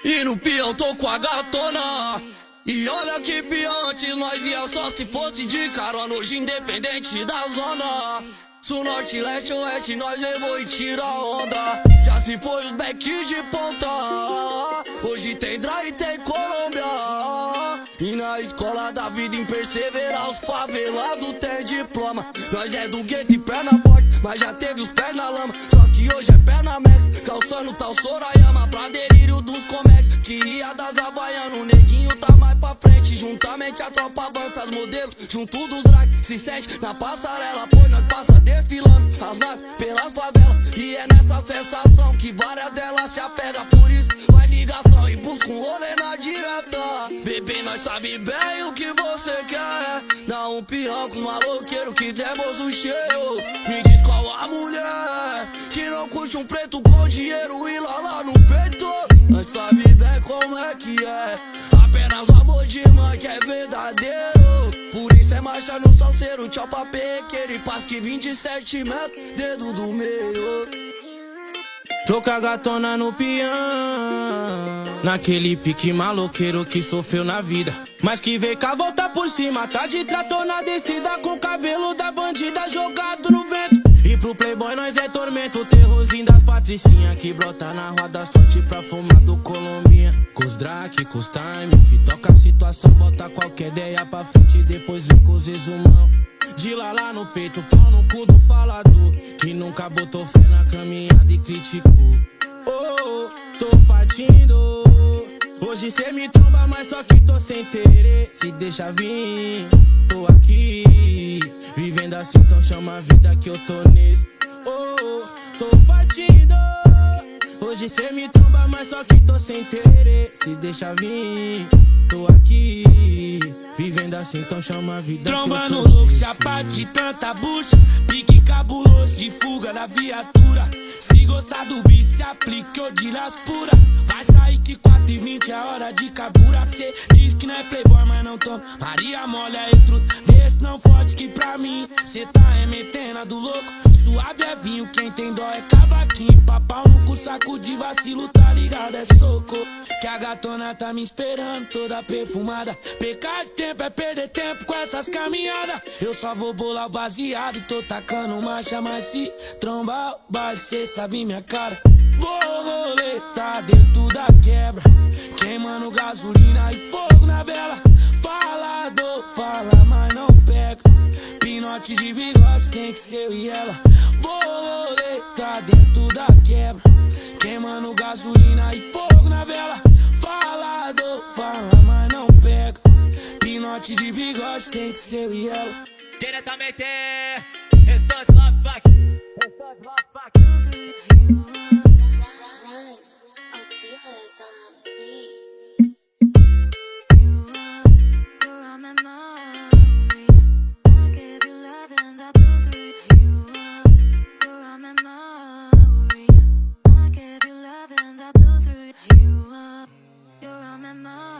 E no peão tô com a gatona. E olha que pior, antes nós ia só se fosse de carona. Hoje independente da zona, sul, norte, leste, oeste, nós levou e tira a onda. Já se foi os back de ponta, hoje tem drive e tem Colômbia. E na escola da vida em perseverar, os favelados tem diploma. Nós é do gueto e pé na porta, mas já teve os pés na lama. Só que hoje é pé na meca, calçando tal Sorayama. Pra delírio dos comédios, que ia das Havaianas. O neguinho tá mais pra frente, juntamente a tropa avança as modelos. Junto dos drag, se sente na passarela. Pois nós passa desfilando as naves pelas favelas. E é nessa sensação que várias delas se apegam. Por isso vai ligação e busca um rolê na direta. Bebê, nós sabe bem o que você quer. Dá um pirrão com os maloqueiros que temos o cheio. Me diz qual a mulher que não curte um preto com dinheiro e lá no peito. Nós sabe bem como é que é. Apenas o amor de mãe que é verdadeiro. Por isso é marcha no salseiro, tchau pra pequeno. E paz que 27 metros, dedo do meio. Tô com a gatona no peão, naquele pique maloqueiro que sofreu na vida, mas que veio cá voltar por cima. Tá de trator na descida, com o cabelo da bandida jogado no vento. E pro playboy nós é tormento, o terrorzinho das patricinhas que brota na rua da sorte pra fumar do Colombinha. Com os drake, com os time, que toca a situação, bota qualquer ideia pra frente e depois vem com os exumão. De lá no peito, pau no cu do falador, que nunca botou fé na caminhada e criticou. Oh, tô partindo. Hoje cê me tromba, mas só que tô sem querer. Se deixa vir, tô aqui, vivendo assim, então chama a vida que eu tô nesse. Oh, tô partindo. Hoje cê me tromba, mas só que tô sem querer. Se deixa vir, tô aqui, vivendo assim, então chama a vida tromba que eu no tô louco, nesse. se aparte de tanta bucha. Pique cabuloso de fuga da viatura. Se gostar do beat, se aplique ou de las pura. Vai sair que 4h20 é hora de cabura. Cê diz que não é playboy, mas não toma Maria molha aí truta. Vê se não fode que pra mim cê tá remetendo a do louco. Suave é vinho, quem tem dó é cavaquinho. Papau no cu, saco de vacilo, tá ligado? É soco. Que a gatona tá me esperando, toda perfumada. Pecar de tempo é perder tempo com essas caminhadas. Eu só vou bolar o baseado, tô tacando marcha. Mas se trombar o baile, cê sabe minha cara. Vou roletar dentro da quebra, queimando gasolina e fogo na vela. Falador, fala, mas não pega. Pinote de bigode tem que ser eu e ela. Vou roletar dentro da quebra, queimando gasolina e fogo na vela. Falador, fala, mas não pega. Pinote de bigode tem que ser eu e ela. Diretamente, Restante Love Fuck. Restante Love Fuck. You're a memory.